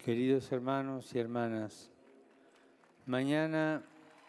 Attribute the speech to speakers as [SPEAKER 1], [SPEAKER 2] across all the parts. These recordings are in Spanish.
[SPEAKER 1] Queridos hermanos y hermanas, mañana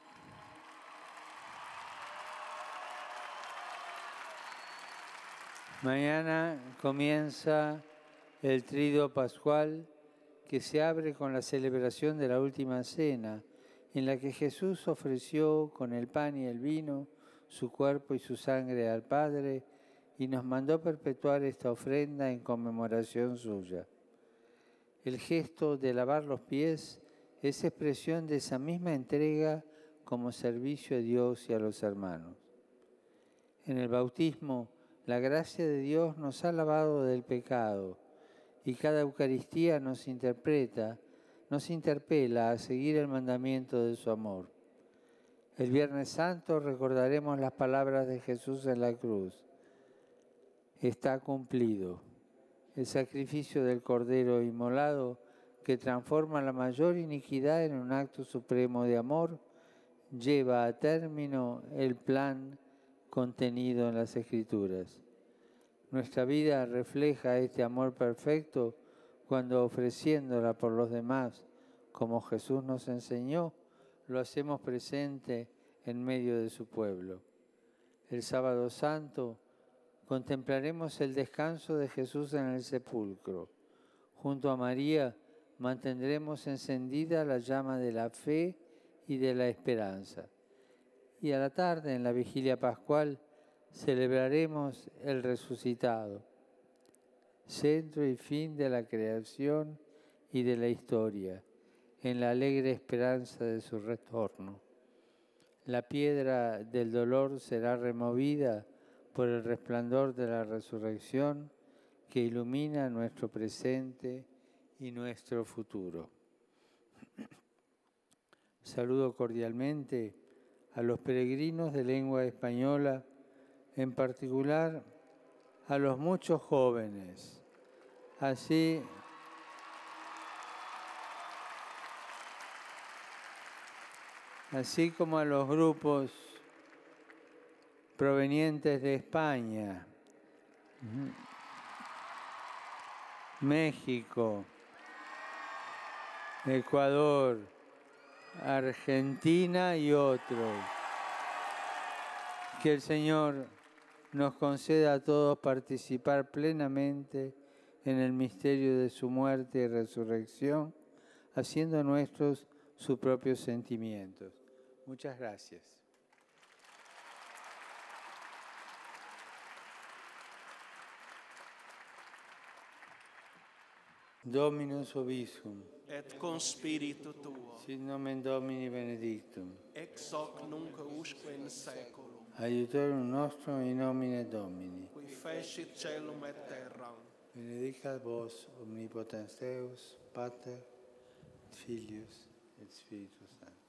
[SPEAKER 1] comienza el Triduo Pascual que se abre con la celebración de la Última Cena, en la que Jesús ofreció con el pan y el vino su cuerpo y su sangre al Padre y nos mandó perpetuar esta ofrenda en conmemoración suya. El gesto de lavar los pies es expresión de esa misma entrega como servicio a Dios y a los hermanos. En el bautismo, la gracia de Dios nos ha lavado del pecado y cada Eucaristía nos interpela a seguir el mandamiento de su amor. El Viernes Santo recordaremos las palabras de Jesús en la cruz. Está cumplido. El sacrificio del Cordero inmolado que transforma la mayor iniquidad en un acto supremo de amor, lleva a término el plan contenido en las Escrituras. Nuestra vida refleja este amor perfecto cuando ofreciéndola por los demás, como Jesús nos enseñó, lo hacemos presente en medio de su pueblo. El Sábado Santo contemplaremos el descanso de Jesús en el sepulcro. Junto a María mantendremos encendida la llama de la fe y de la esperanza. Y a la tarde, en la vigilia pascual, celebraremos el resucitado, centro y fin de la creación y de la historia, en la alegre esperanza de su retorno. La piedra del dolor será removida por el resplandor de la resurrección que ilumina nuestro presente y nuestro futuro. Saludo cordialmente a los peregrinos de lengua española, en particular a los muchos jóvenes, así como a los grupos provenientes de España, México, Ecuador, Argentina y otros. Que el Señor nos conceda a todos participar plenamente en el misterio de su muerte y resurrección, haciendo nuestros sus propios sentimientos. Muchas gracias. Dominus vobiscum.
[SPEAKER 2] Et con spiritu tuo.
[SPEAKER 1] Sit nomen Domini benedictum.
[SPEAKER 2] Ex hoc nunc usque in saeculum.
[SPEAKER 1] Aiutorium nostrum in nomine Domini.
[SPEAKER 2] Qui fecit caelum et terram.
[SPEAKER 1] Benedicat vos omnipotens Deus, Pater, Filius et Spiritus Sanctus.